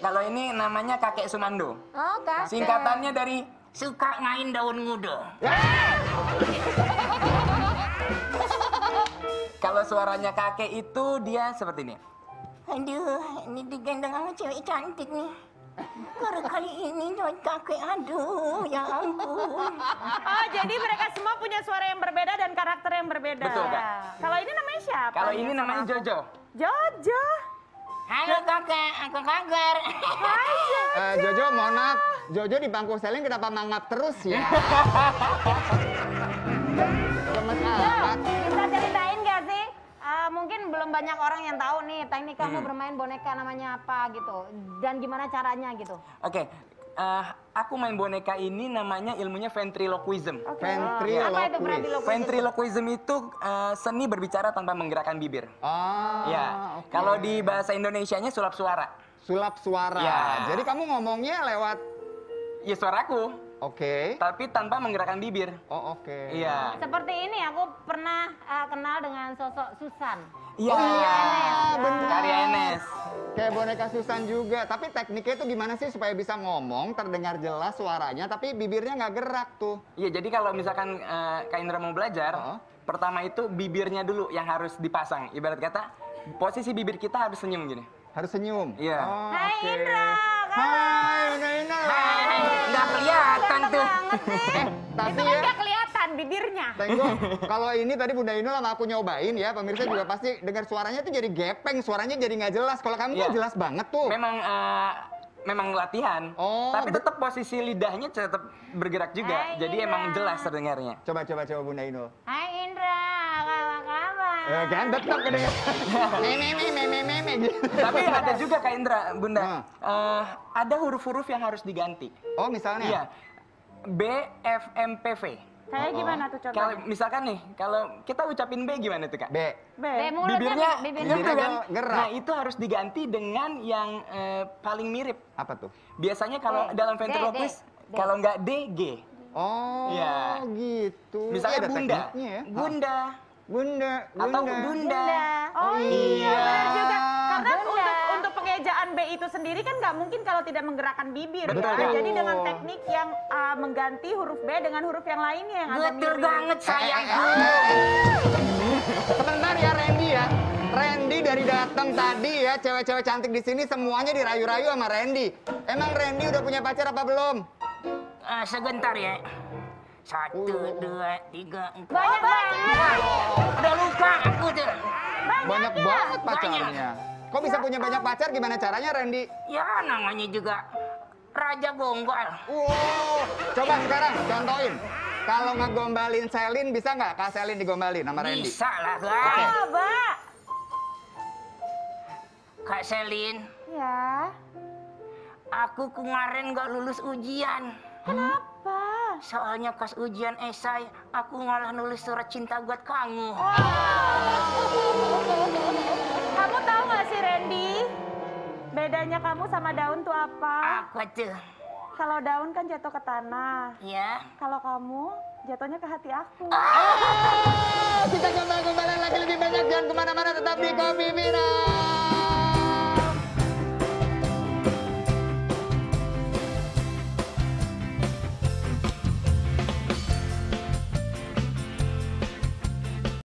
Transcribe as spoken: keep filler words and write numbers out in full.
kalau ini namanya kakek Sumando. Oh, kakek. Singkatannya dari suka ngain daun ngudo. Kalau suaranya kakek itu dia seperti ini. Aduh, ini digendong sama cewek cantik nih. Karena kali ini doang kakek, aduh, ya ampun. Oh, jadi mereka semua punya suara yang berbeda dan karakter yang berbeda. Betul, Kak. Kalau ini namanya siapa? Kalau ini namanya Jojo. Jojo. Halo kakek, aku Kagar. Hai Jojo. Eh, Jojo, mohon maaf. Jojo di bangku selin kenapa mangap terus ya? Lemes amat. Bisa ceritain gak sih? Uh, mungkin belum banyak orang yang tahu nih teknik kamu Hmm. bermain boneka namanya apa gitu. Dan gimana caranya gitu. Oke, eh, aku main boneka ini namanya ilmunya ventriloquism. Ventriloquism. Apa itu ventriloquism? Ventriloquism itu eh, seni berbicara tanpa menggerakkan bibir. Oh, Ya, oke. kalau di bahasa Indonesianya sulap suara. Sulap suara. Ya. Jadi kamu ngomongnya lewat, Ya suaraku, oke. tapi tanpa menggerakkan bibir. Oh, oke. Iya. Seperti ini aku pernah uh, kenal dengan sosok Susan. Iya. Oh, iya, bener. Karya Enes. Kayak boneka Susan juga. Tapi tekniknya itu gimana sih supaya bisa ngomong, terdengar jelas suaranya, tapi bibirnya nggak gerak tuh? Iya, jadi kalau misalkan eh, Kak Indra mau belajar, Oh. pertama itu bibirnya dulu yang harus dipasang. Ibarat kata, posisi bibir kita harus senyum gini. Harus senyum? Iya. Oh, Hai oke. Indra, Hai, Bunda Indra. Hai, nggak kelihatan tuh. banget sih. Tapi Itu kan ya, nggak kelihatan bibirnya. Tengok, kalau ini tadi Bunda Inul sama aku nyobain ya, pemirsa juga pasti dengar suaranya tuh jadi gepeng, suaranya jadi nggak jelas. Kalau kamu Iya. tuh jelas banget tuh. Memang eh, memang latihan. Oh, tapi ber- tetap posisi lidahnya tetap bergerak juga. Hai, Jadi Indra. emang jelas terdengarnya. Coba, coba, coba Bunda Inul. Hai Indra, apa kabar? Eh, kan tetap kedengar. Meme, meme, meme, meme gitu. Tapi ada juga Kak Indra, Bunda. Nah. eh, ada huruf-huruf yang harus diganti. Oh, misalnya? Iya. B, F, M, P, V. Kayak Oh, gimana tuh Kalau contohnya? misalkan nih, kalau kita ucapin B gimana tuh Kak? B. B. mulutnya, Bibirnya, bibirnya. gitu kan? gerak. Nah itu harus diganti dengan yang eh, paling mirip. Apa tuh? Biasanya kalau D, dalam D, ventriloquist, D, D. kalau nggak D, G. Oh, Iya. gitu. Misalnya Iya, ada Bunda, tekniknya ya. Bunda, Bunda, atau Bunda. Bunda. Oh Oh, iya, iya. benar juga. Karena Bunda. untuk untuk pengejaan B itu sendiri kan nggak mungkin kalau tidak menggerakkan bibir Betul. ya. Jadi dengan teknik yang uh, mengganti huruf B dengan huruf yang lainnya yang agak Betul mirip. banget sayangku. Sebentar ya Randy ya. Randy dari datang tadi ya, cewek-cewek cantik di sini semuanya dirayu-rayu sama Randy. Emang Randy udah punya pacar apa belum? Eh, sebentar ya. Satu, Oh. dua, tiga, empat. Banyak banget. Udah lupa aku tuh. Banyak ya? banget pacarnya. Kok bisa punya banyak pacar? Gimana caranya Randy? Ya namanya juga Raja Gonggol. Wow, coba sekarang contohin. Kalau ngegombalin Selin bisa nggak? Kak Selin digombalin sama Randy? Bisa lah, Oke. Kak. Coba. Kak Selin, Ya. aku kemarin gak lulus ujian. Kenapa? Soalnya pas ujian esai, aku malah nulis surat cinta buat kamu. Kamu tahu nggak sih Randy? Bedanya kamu sama daun tuh apa? Apa tuh? Kalau daun kan jatuh ke tanah. Ya. Kalau kamu jatuhnya ke hati aku. Ah, kita gombal-gombalan lagi lebih banyak. Jangan kemana-mana, tetap di Kopi Bina.